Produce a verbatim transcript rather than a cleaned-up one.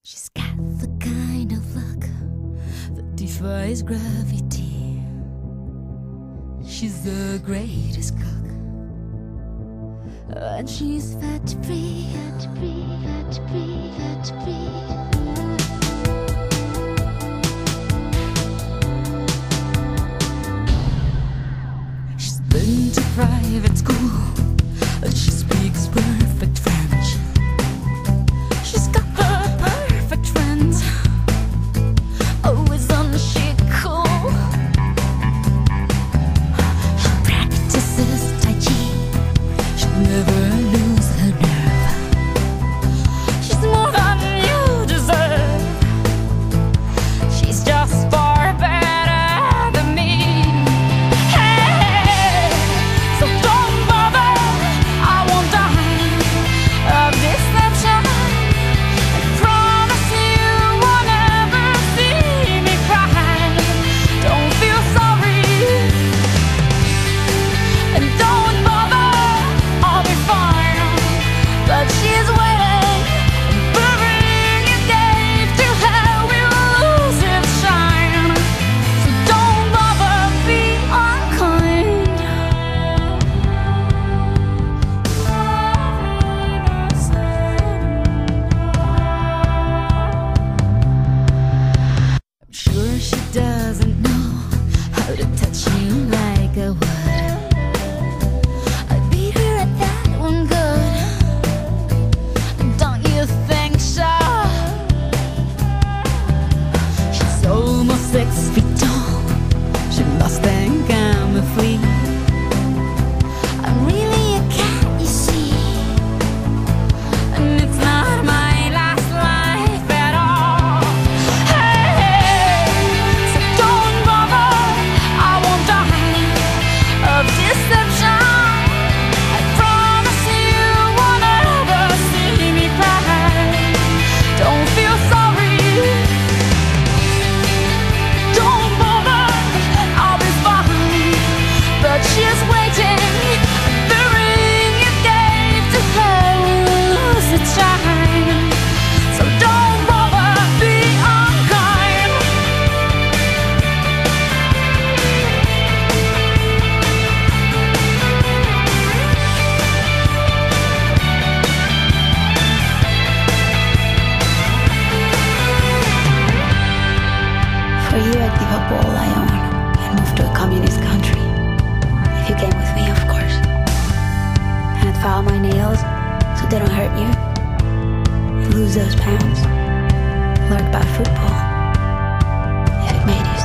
She's got the kind of luck that defies gravity. She's the greatest cook, and she's fat-free, fat-free, fat-free, fat-free. She's been to private school, and she speaks perfect French. She's got her perfect friends, always on the chic cool. She practices Tai Chi, she'll never lose her nerve. She's more than you deserve, she's just far better than me. Hey, so don't bother, I won't die of deception. I promise you won't ever see me cry. Don't feel sorry, and don't bother, I'll be fine. But she's waiting, the ring you gave to her will lose its shine. So don't bother, be unkind. I'm sure she doesn't know how to touch you like I would. I beat her at that one good, don't you think so? She's almost six feet tall, she must think I'm a flea. I'm really a cat, you see, and it's not my last life at all. Hey, so don't bother, I won't die of deception. I promise you won't ever see me cry. Don't feel sorry, don't bother, I'll be fine. But she's waiting, the ring you gave to her will lose its shine. So don't bother, be unkind. For you, I'd give up all I own and move to a communist country. If you came with me, of course. And I'd file my nails so they don't hurt you. And lose those pounds. Learn about football. If it made you